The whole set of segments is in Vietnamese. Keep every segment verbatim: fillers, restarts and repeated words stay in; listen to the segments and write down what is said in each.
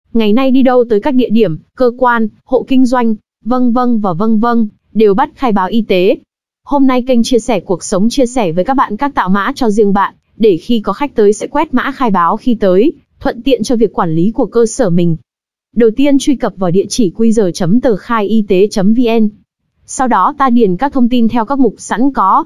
Ngày nay đi đâu tới các địa điểm, cơ quan, hộ kinh doanh, vân vân và vân vân, đều bắt khai báo y tế. Hôm nay kênh chia sẻ cuộc sống chia sẻ với các bạn cách tạo mã cho riêng bạn, để khi có khách tới sẽ quét mã khai báo khi tới, thuận tiện cho việc quản lý của cơ sở mình. Đầu tiên truy cập vào địa chỉ quy giờ chấm tờ khai y tế chấm vn. Sau đó ta điền các thông tin theo các mục sẵn có.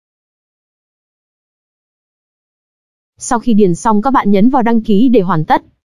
Sau khi điền xong các bạn nhấn vào đăng ký để hoàn tất.